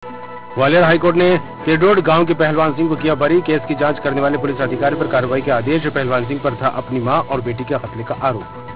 Gwalior high court ने केडोड गांव के पहलवान सिंह को किया बरी। केस की जांच करने वाले पुलिस अधिकारी पर कार्रवाई के आदेश। पहलवान सिंह पर था अपनी मां और बेटी के कत्ल का आरोप।